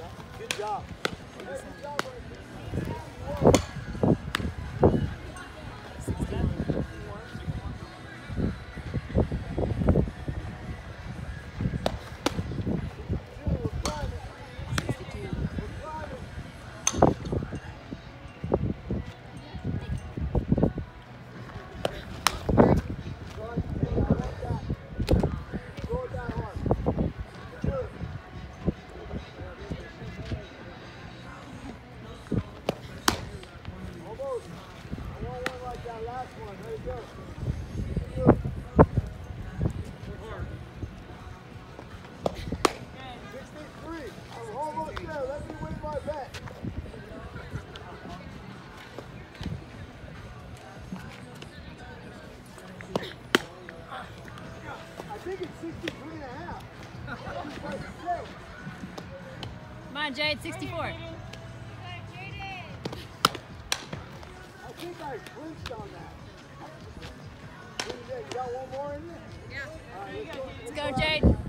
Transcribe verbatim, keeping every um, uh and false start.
Good job. Come on, Jade, sixty-four. I think I flinched on that. You got one more in there? Yeah. Let's go, Jade.